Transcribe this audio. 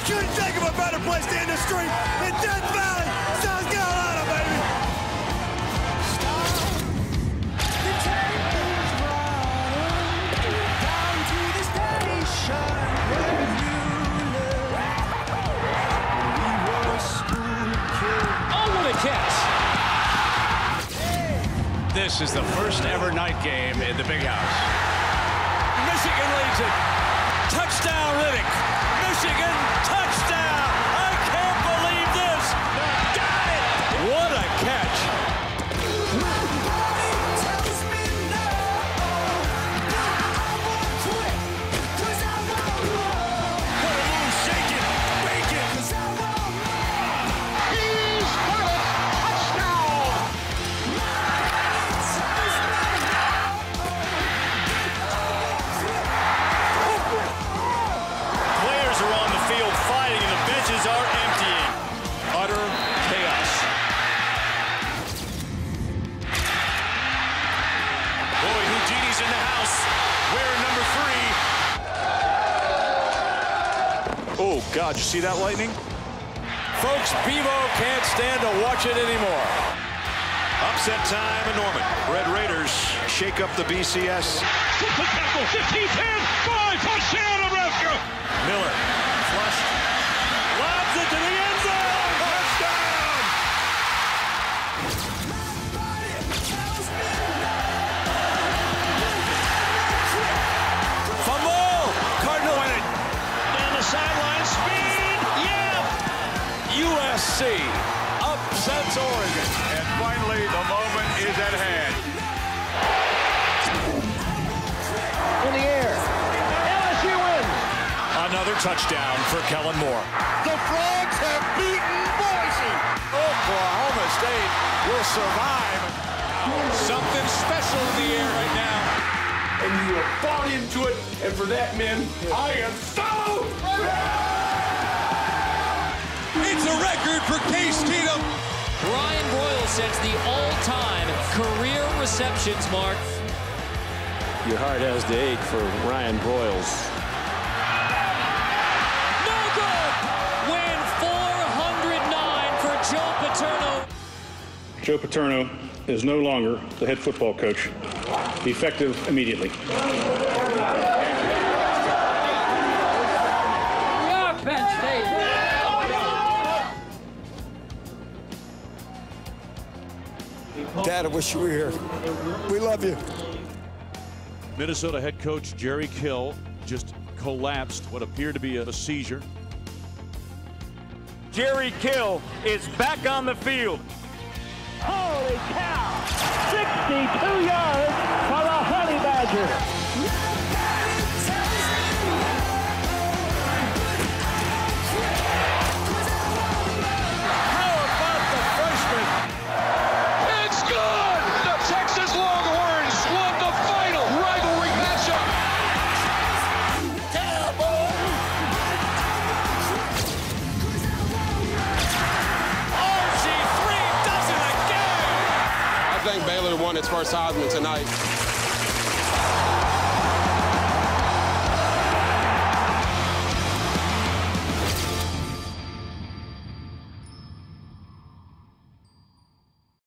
Couldn't think of a better place to end the street than Death Valley, South Carolina, baby. The tables run down to the station where you live. We were school kids. Oh, what a catch! This is the first ever night game in the Big House. Michigan leads it. Touchdown, Riddick. Michigan, touchdown. I can't believe this. Got it. What a catch. My body tells me no, but I won't quit, 'cause I won't roll. What a move. Shake it. Bake it. 'Cause I won't roll. He's got it. Touchdown. My body tells me no, Players are on the field fighting and the benches are emptying. Utter chaos. Boy, Houdini's in the house. Wearing number 3. Oh, God, you see that lightning? Folks, Bevo can't stand to watch it anymore. Upset time in Norman. Red Raiders shake up the BCS. The tackle, 15, 10, 5, touchdown, Nebraska. Miller flushed. Lobs it to the end zone. Touchdown. my body tells me no. Fumble. Cardinal win it. Down the sideline, speed. Yeah. USC upsets Oregon. And finally, the moment is at hand. In the air. LSU wins. Another touchdown for Kellen Moore. The Frogs have beaten Boise. Oklahoma State will survive. Something special in the air right now. And you have bought into it, and for that, men, I am so It's a record for Case Keenum. Brian Broyles sets the all-time career receptions mark. Your heart has to ache for Ryan Broyles. No good! Win 409 for Joe Paterno. Joe Paterno is no longer the head football coach. Effective immediately. Dad, I wish you were here. We love you. Minnesota head coach Jerry Kill just collapsed what appeared to be a seizure. Jerry Kill is back on the field. Holy cow! 62 yards for the Honey Badger. How about the freshman? It's good! The Texas Longhorns won the final rivalry matchup. I think Baylor won its first Heisman tonight.